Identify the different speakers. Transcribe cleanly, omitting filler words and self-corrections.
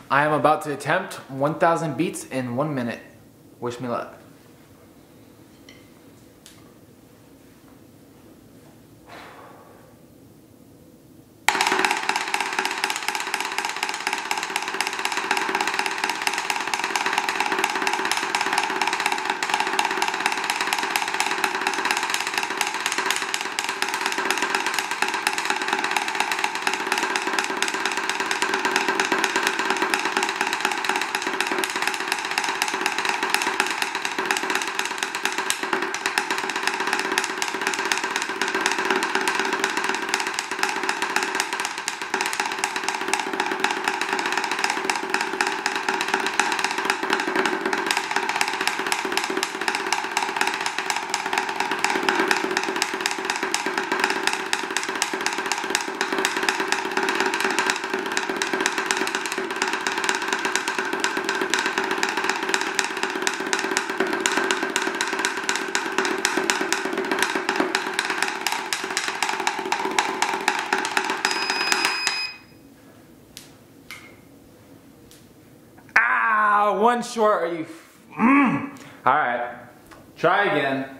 Speaker 1: I am about to attempt 1,000 beats in 1 minute. Wish me luck. One short, are you? All right, try again.